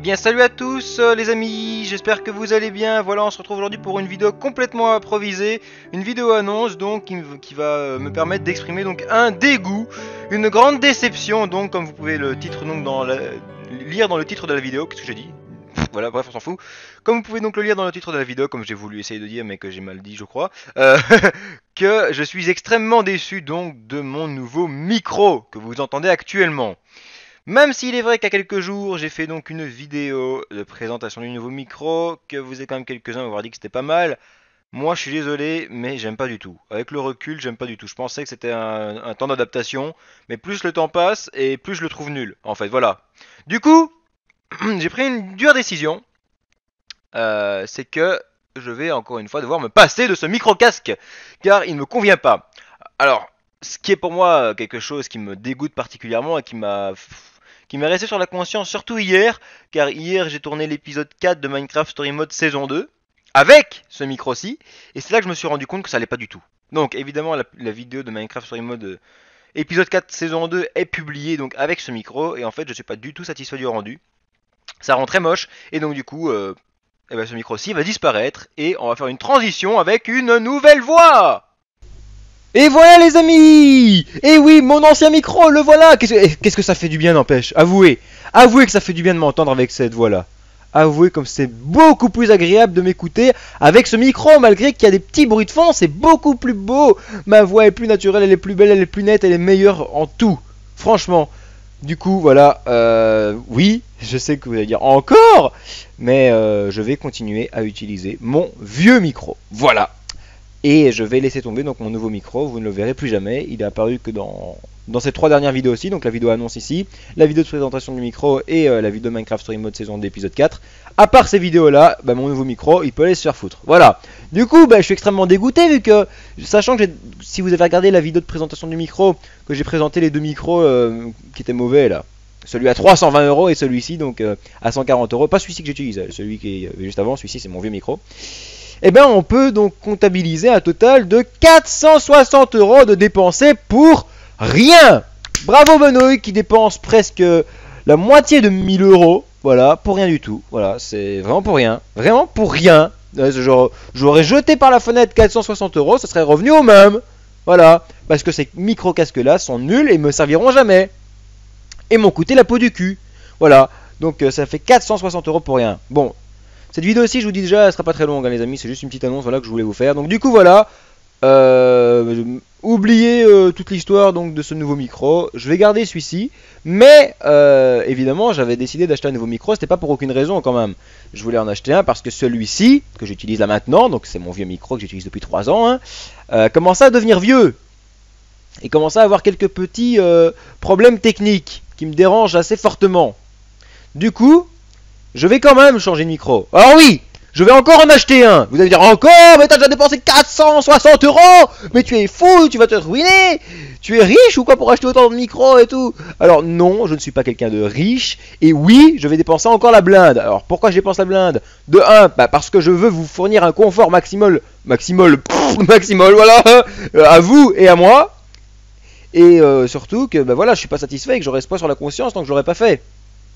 Eh bien salut à tous les amis, j'espère que vous allez bien. Voilà, on se retrouve aujourd'hui pour une vidéo complètement improvisée, une vidéo annonce donc qui va me permettre d'exprimer donc un dégoût, une grande déception donc comme vous pouvez le titre donc lire dans le titre de la vidéo. Qu'est-ce que j'ai dit? Voilà, bref, on s'en fout. Comme vous pouvez donc le lire dans le titre de la vidéo, comme j'ai voulu essayer de dire mais que j'ai mal dit je crois, que je suis extrêmement déçu donc de mon nouveau micro que vous entendez actuellement. Même s'il est vrai qu'à quelques jours, j'ai fait donc une vidéo de présentation du nouveau micro, que vous êtes quand même quelques-uns à m'avoir dit que c'était pas mal, moi je suis désolé, mais j'aime pas du tout. Avec le recul, j'aime pas du tout. Je pensais que c'était un temps d'adaptation, mais plus le temps passe et plus je le trouve nul, en fait, voilà. Du coup, j'ai pris une dure décision, c'est que je vais encore une fois devoir me passer de ce micro-casque, car il ne me convient pas. Alors, ce qui est pour moi quelque chose qui me dégoûte particulièrement et qui m'est resté sur la conscience, surtout hier, car hier j'ai tourné l'épisode 4 de Minecraft Story Mode saison 2, avec ce micro-ci, et c'est là que je me suis rendu compte que ça allait pas du tout. Donc évidemment la vidéo de Minecraft Story Mode épisode 4 saison 2 est publiée donc avec ce micro, et en fait je suis pas du tout satisfait du rendu. Ça rend très moche, et donc du coup, eh ben, ce micro-ci va disparaître, et on va faire une transition avec une nouvelle voix. Et voilà les amis! Et oui, mon ancien micro, le voilà! Qu'est-ce que ça fait du bien, n'empêche? Avouez! Avouez que ça fait du bien de m'entendre avec cette voix-là. Avouez comme c'est beaucoup plus agréable de m'écouter avec ce micro, malgré qu'il y a des petits bruits de fond, c'est beaucoup plus beau! Ma voix est plus naturelle, elle est plus belle, elle est plus nette, elle est meilleure en tout. Franchement. Du coup, voilà, oui, je sais que vous allez dire encore, mais je vais continuer à utiliser mon vieux micro. Voilà! Et je vais laisser tomber donc mon nouveau micro, vous ne le verrez plus jamais, il est apparu que dans ces 3 dernières vidéos aussi, donc la vidéo annonce ici, la vidéo de présentation du micro et la vidéo de Minecraft Story Mode saison 2 épisode 4. À part ces vidéos là, bah, mon nouveau micro il peut aller se faire foutre, voilà. Du coup bah, je suis extrêmement dégoûté vu que, sachant que si vous avez regardé la vidéo de présentation du micro, que j'ai présenté les deux micros qui étaient mauvais là, celui à 320 € et celui-ci donc à 140 €, pas celui-ci que j'utilise, celui qui est juste avant, celui-ci c'est mon vieux micro. Eh bien, on peut donc comptabiliser un total de 460 € de dépensés pour rien. Bravo Benoît qui dépense presque la moitié de 1000 €. Voilà, pour rien du tout. Voilà, c'est vraiment pour rien. Vraiment pour rien. J'aurais jeté par la fenêtre 460 €, ça serait revenu au même. Voilà, parce que ces micro-casques-là sont nuls et me serviront jamais. Et m'ont coûté la peau du cul. Voilà, donc ça fait 460 € pour rien. Bon. Cette vidéo aussi, je vous dis déjà, elle sera pas très longue, hein, les amis. C'est juste une petite annonce, voilà, que je voulais vous faire. Donc du coup, voilà. Oubliez toute l'histoire donc de ce nouveau micro. Je vais garder celui-ci, mais évidemment, j'avais décidé d'acheter un nouveau micro. C'était pas pour aucune raison quand même. Je voulais en acheter un parce que celui-ci que j'utilise là maintenant, donc c'est mon vieux micro que j'utilise depuis 3 ans, hein, commençait à devenir vieux et commençait à avoir quelques petits problèmes techniques qui me dérangent assez fortement. Du coup, je vais quand même changer de micro. Alors oui, je vais encore en acheter un. Vous allez dire encore, mais t'as déjà dépensé 460 €. Mais tu es fou, tu vas te ruiner. Tu es riche ou quoi pour acheter autant de micros et tout? Alors non, je ne suis pas quelqu'un de riche. Et oui, je vais dépenser encore la blinde. Alors pourquoi je dépense la blinde? De 1, bah parce que je veux vous fournir un confort maximal, voilà, à vous et à moi. Et surtout que bah voilà, je suis pas satisfait et que j'aurais ce poids sur la conscience tant que je l'aurais pas fait.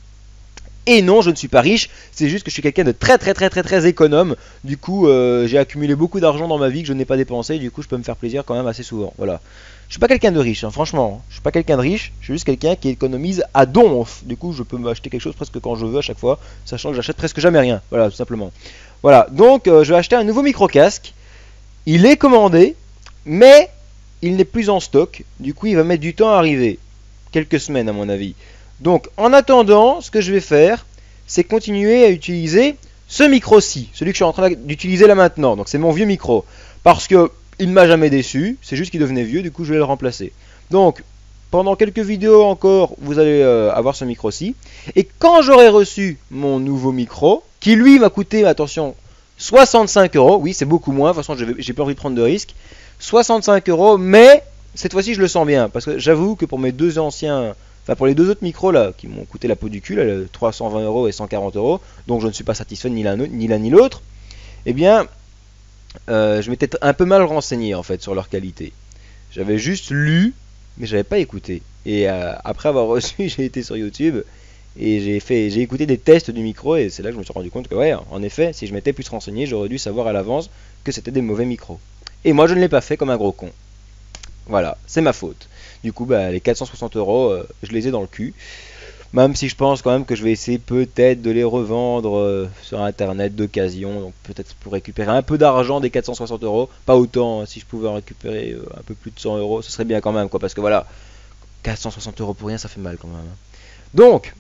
Et non, je ne suis pas riche, c'est juste que je suis quelqu'un de très économe. Du coup, j'ai accumulé beaucoup d'argent dans ma vie que je n'ai pas dépensé. Du coup, je peux me faire plaisir quand même assez souvent. Voilà. Je suis pas quelqu'un de riche, hein, franchement. Je suis pas quelqu'un de riche, je suis juste quelqu'un qui économise à donf. Du coup, je peux m'acheter quelque chose presque quand je veux à chaque fois, sachant que j'achète presque jamais rien. Voilà, tout simplement. Voilà, donc je vais acheter un nouveau micro-casque. Il est commandé, mais il n'est plus en stock. Du coup, il va mettre du temps à arriver. Quelques semaines à mon avis. Donc en attendant, ce que je vais faire, c'est continuer à utiliser ce micro-ci, celui que je suis en train d'utiliser là maintenant. Donc c'est mon vieux micro, parce que il ne m'a jamais déçu, c'est juste qu'il devenait vieux, du coup je vais le remplacer. Donc pendant quelques vidéos encore, vous allez avoir ce micro-ci. Et quand j'aurai reçu mon nouveau micro, qui lui m'a coûté, attention, 65 €, oui c'est beaucoup moins, de toute façon j'ai pas envie de prendre de risques, 65 €, mais cette fois-ci je le sens bien, parce que j'avoue que pour mes deux anciens... Enfin, pour les deux autres micros là, qui m'ont coûté la peau du cul, là, 320 € et 140 €, donc je ne suis pas satisfait ni l'un ni l'autre, eh bien, je m'étais un peu mal renseigné en fait sur leur qualité. J'avais juste lu, mais j'avais pas écouté. Et après avoir reçu, j'ai été sur YouTube, Et j'ai écouté des tests du micro et c'est là que je me suis rendu compte que ouais, en effet, si je m'étais plus renseigné, j'aurais dû savoir à l'avance que c'était des mauvais micros. Et moi je ne l'ai pas fait comme un gros con. Voilà, c'est ma faute. Du coup, bah, les 460 euros, je les ai dans le cul. Même si je pense quand même que je vais essayer peut-être de les revendre sur internet d'occasion. Donc peut-être pour récupérer un peu d'argent des 460 euros. Pas autant, hein, si je pouvais en récupérer un peu plus de 100 euros, ce serait bien quand même, quoi. Parce que voilà, 460 euros pour rien, ça fait mal quand même, hein. Donc,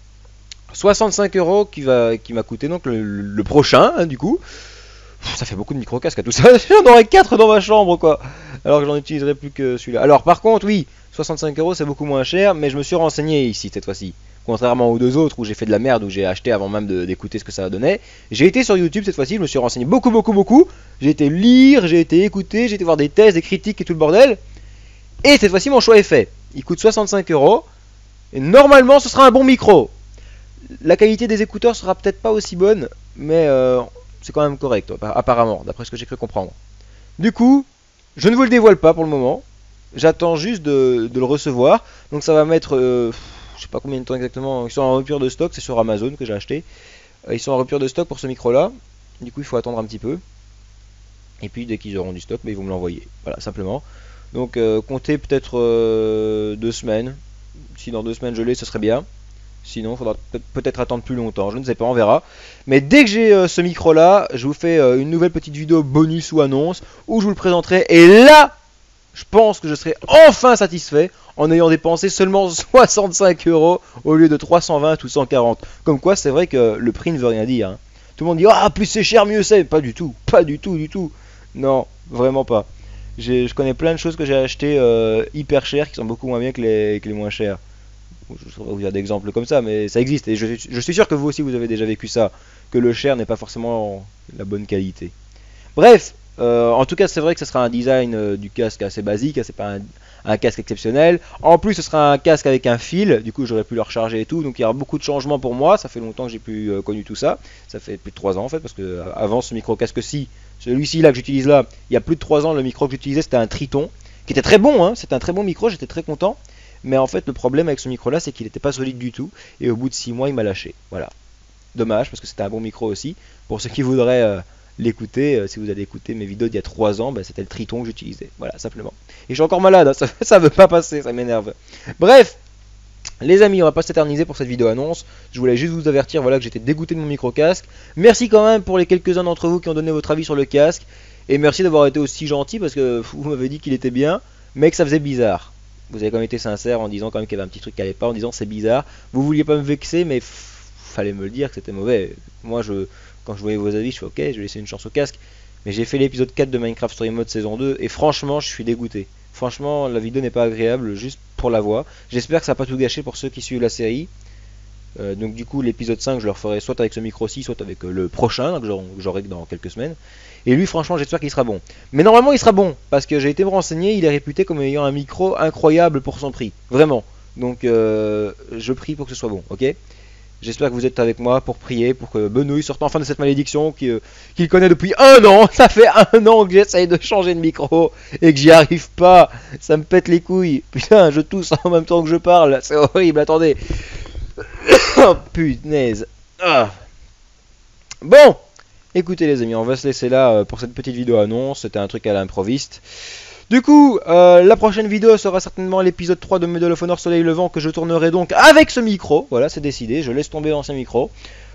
65 euros qui m'a coûté donc le prochain, hein, du coup. Ça fait beaucoup de micro-casques à tout ça. J'en aurais 4 dans ma chambre, quoi. Alors que j'en utiliserai plus que celui-là. Alors, par contre, oui, 65 euros c'est beaucoup moins cher, mais je me suis renseigné ici cette fois-ci. Contrairement aux deux autres où j'ai fait de la merde, où j'ai acheté avant même d'écouter ce que ça donnait. J'ai été sur YouTube cette fois-ci, je me suis renseigné beaucoup. J'ai été lire, j'ai été écouter, j'ai été voir des tests, des critiques et tout le bordel. Et cette fois-ci, mon choix est fait. Il coûte 65 euros. Et normalement, ce sera un bon micro. La qualité des écouteurs sera peut-être pas aussi bonne, mais c'est quand même correct, apparemment, d'après ce que j'ai cru comprendre. Du coup, je ne vous le dévoile pas pour le moment. J'attends juste de le recevoir. Donc ça va mettre, je sais pas combien de temps exactement. Ils sont en rupture de stock, c'est sur Amazon que j'ai acheté. Ils sont en rupture de stock pour ce micro-là. Du coup, il faut attendre un petit peu. Et puis dès qu'ils auront du stock, ils vont me l'envoyer. Voilà, simplement. Donc comptez peut-être 2 semaines. Si dans 2 semaines je l'ai, ce serait bien. Sinon, il faudra peut-être attendre plus longtemps. Je ne sais pas, on verra. Mais dès que j'ai ce micro-là, je vous fais une nouvelle petite vidéo bonus ou annonce où je vous le présenterai. Et là, je pense que je serai enfin satisfait en ayant dépensé seulement 65 euros au lieu de 320 ou 140. Comme quoi, c'est vrai que le prix ne veut rien dire, hein. Tout le monde dit ah plus c'est cher, mieux c'est. Pas du tout, pas du tout, du tout. Non, vraiment pas. Je connais plein de choses que j'ai achetées hyper chères qui sont beaucoup moins bien que les moins chères. Je ne saurais pas vous dire d'exemples comme ça, mais ça existe. Et je suis sûr que vous aussi vous avez déjà vécu ça, que le cher n'est pas forcément la bonne qualité. Bref, en tout cas c'est vrai que ce sera un design du casque assez basique, hein, c'est pas un casque exceptionnel. En plus ce sera un casque avec un fil, du coup j'aurais pu le recharger et tout, donc il y aura beaucoup de changements pour moi. Ça fait longtemps que j'ai plus connu tout ça, ça fait plus de 3 ans en fait, parce que avant ce micro casque-ci, celui-ci là que j'utilise là, il y a plus de 3 ans, le micro que j'utilisais c'était un Triton, qui était très bon, hein, c'était un très bon micro, j'étais très content. Mais en fait, le problème avec ce micro-là, c'est qu'il n'était pas solide du tout. Et au bout de 6 mois, il m'a lâché. Voilà. Dommage, parce que c'était un bon micro aussi. Pour ceux qui voudraient l'écouter, si vous allez écouter mes vidéos d'il y a 3 ans, c'était le Triton que j'utilisais. Voilà, simplement. Et je suis encore malade, hein, ça veut pas passer, ça m'énerve. Bref, les amis, on va pas s'éterniser pour cette vidéo annonce. Je voulais juste vous avertir voilà, que j'étais dégoûté de mon micro-casque. Merci quand même pour les quelques-uns d'entre vous qui ont donné votre avis sur le casque. Et merci d'avoir été aussi gentil, parce que vous m'avez dit qu'il était bien, mais que ça faisait bizarre. Vous avez quand même été sincère en disant quand même qu'il y avait un petit truc qui allait pas, en disant c'est bizarre. Vous vouliez pas me vexer, mais fallait me le dire que c'était mauvais. Moi, quand je voyais vos avis, je fais ok, je vais laisser une chance au casque. Mais j'ai fait l'épisode 4 de Minecraft Story Mode saison 2 et franchement, je suis dégoûté. Franchement, la vidéo n'est pas agréable juste pour la voix. J'espère que ça va pas tout gâcher pour ceux qui suivent la série. Donc du coup, l'épisode 5, je le referai soit avec ce micro-ci, soit avec le prochain, que j'aurai dans quelques semaines. Et lui, franchement, j'espère qu'il sera bon. Mais normalement, il sera bon, parce que j'ai été me renseigner, il est réputé comme ayant un micro incroyable pour son prix. Vraiment. Donc, je prie pour que ce soit bon, ok? J'espère que vous êtes avec moi pour prier, pour que Benouille sorte enfin de cette malédiction qu'il connaît depuis 1 an. Ça fait 1 an que j'essaye de changer de micro et que j'y arrive pas. Ça me pète les couilles. Putain, je tousse en même temps que je parle. C'est horrible, attendez. Oh, punaise. Ah. Bon. Écoutez les amis, on va se laisser là pour cette petite vidéo annonce, c'était un truc à l'improviste. Du coup, la prochaine vidéo sera certainement l'épisode 3 de Medal of Honor Soleil Levant que je tournerai donc avec ce micro. Voilà, c'est décidé, je laisse tomber l'ancien micro.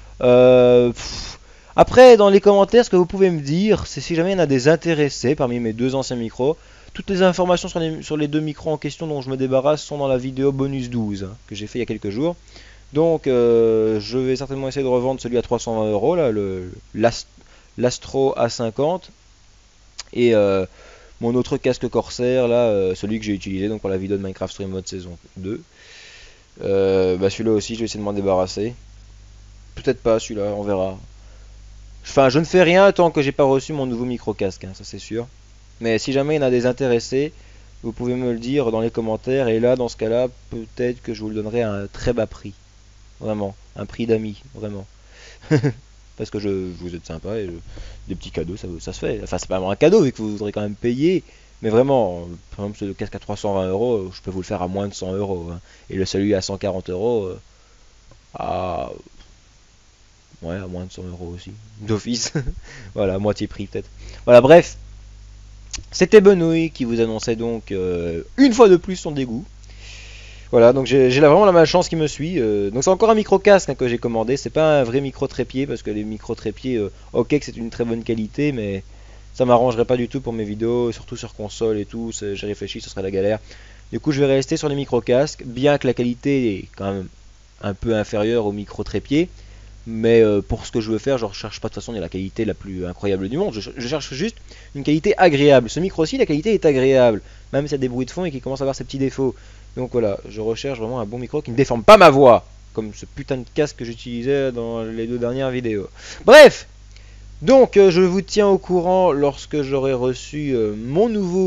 Après, dans les commentaires, ce que vous pouvez me dire, c'est si jamais il y en a des intéressés parmi mes 2 anciens micros. Toutes les informations sur les 2 micros en question dont je me débarrasse sont dans la vidéo bonus 12 que j'ai fait il y a quelques jours. Donc je vais certainement essayer de revendre celui à 320 €, là, l'Astro A50. Et mon autre casque Corsair, là, celui que j'ai utilisé donc pour la vidéo de Minecraft Story Mode saison 2. Celui-là aussi, je vais essayer de m'en débarrasser. Peut-être pas celui-là, on verra. Enfin, je ne fais rien tant que j'ai pas reçu mon nouveau micro casque, hein, ça c'est sûr. Mais si jamais il y en a des intéressés, vous pouvez me le dire dans les commentaires. Et là, dans ce cas-là, peut-être que je vous le donnerai à un très bas prix. Vraiment, un prix d'amis, vraiment. Parce que vous êtes sympa et des petits cadeaux, ça se fait. Enfin, c'est pas vraiment un cadeau vu que vous voudrez quand même payer. Mais vraiment, par exemple, le casque à 320 €, je peux vous le faire à moins de 100 €. Hein. Et celui à 140 €, à... Ouais, à moins de 100 € aussi, d'office. Voilà, à moitié prix peut-être. Voilà, bref. C'était Benoît qui vous annonçait donc une fois de plus son dégoût. Voilà, donc j'ai vraiment la malchance qui me suit. Donc c'est encore un micro casque hein, que j'ai commandé. C'est pas un vrai micro trépied parce que les micros trépieds, ok que c'est une très bonne qualité, mais ça m'arrangerait pas du tout pour mes vidéos, surtout sur console et tout. J'ai réfléchi, ce serait la galère. Du coup, je vais rester sur les micro casques, bien que la qualité est quand même un peu inférieure au micro trépied. Mais pour ce que je veux faire, je ne recherche pas de toute façon la qualité la plus incroyable du monde. Je cherche juste une qualité agréable. Ce micro-ci, la qualité est agréable, même s'il y a des bruits de fond et qu'il commence à avoir ses petits défauts. Donc voilà, je recherche vraiment un bon micro qui ne déforme pas ma voix, comme ce putain de casque que j'utilisais dans les 2 dernières vidéos. Bref, donc je vous tiens au courant lorsque j'aurai reçu mon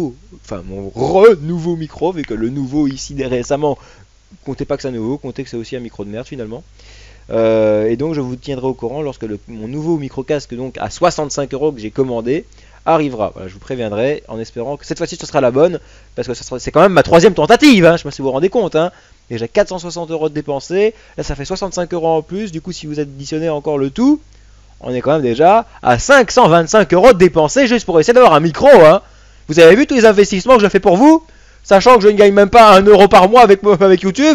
nouveau micro, vu que le nouveau ici récemment, comptez pas que c'est un nouveau, comptez que c'est aussi un micro de merde finalement. Et donc je vous tiendrai au courant lorsque mon nouveau micro casque donc à 65 € que j'ai commandé arrivera. Voilà, je vous préviendrai en espérant que cette fois-ci ce sera la bonne, parce que c'est quand même ma 3e tentative, hein, je sais pas si vous vous rendez compte. Hein. Déjà 460 € de dépensés, là ça fait 65 € en plus, du coup si vous additionnez encore le tout, on est quand même déjà à 525 € de dépensés juste pour essayer d'avoir un micro. Hein. Vous avez vu tous les investissements que je fais pour vous, sachant que je ne gagne même pas 1 € par mois avec YouTube.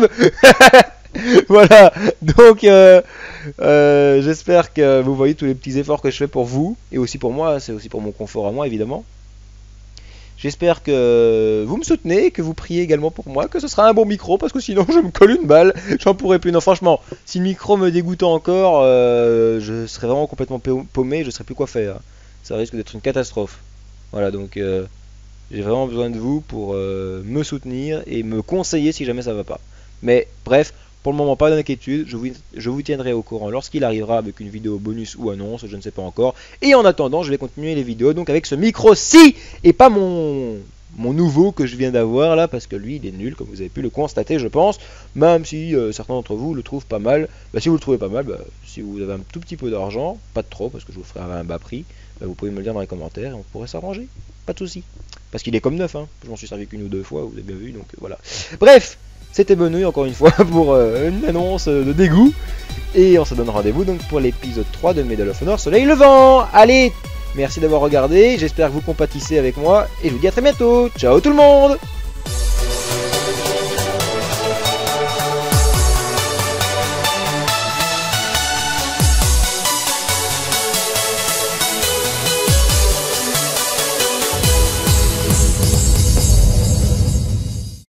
Voilà, donc j'espère que vous voyez tous les petits efforts que je fais pour vous, et aussi pour moi, c'est aussi pour mon confort à moi évidemment. J'espère que vous me soutenez, que vous priez également pour moi, que ce sera un bon micro, parce que sinon je me colle une balle, j'en pourrais plus. Non franchement, si le micro me dégoûte encore, je serais vraiment complètement paumé, je ne saurais plus quoi faire. Ça risque d'être une catastrophe. Voilà, donc j'ai vraiment besoin de vous pour me soutenir et me conseiller si jamais ça va pas. Mais bref, pour le moment, pas d'inquiétude, je vous tiendrai au courant lorsqu'il arrivera avec une vidéo bonus ou annonce, je ne sais pas encore. Et en attendant, je vais continuer les vidéos donc avec ce micro-ci et pas mon nouveau que je viens d'avoir là, parce que lui, il est nul, comme vous avez pu le constater, je pense. Même si certains d'entre vous le trouvent pas mal. Bah, si vous le trouvez pas mal, si vous avez un tout petit peu d'argent, pas de trop, parce que je vous ferai un bas prix, vous pouvez me le dire dans les commentaires et on pourrait s'arranger. Pas de soucis. Parce qu'il est comme neuf, hein. Je m'en suis servi qu'une ou deux fois, vous avez bien vu, donc voilà. Bref, c'était Benoît encore une fois pour une annonce de dégoût. Et on se donne rendez-vous donc pour l'épisode 3 de Medal of Honor Soleil Levant. Allez, merci d'avoir regardé, j'espère que vous compatissez avec moi et je vous dis à très bientôt. Ciao tout le monde!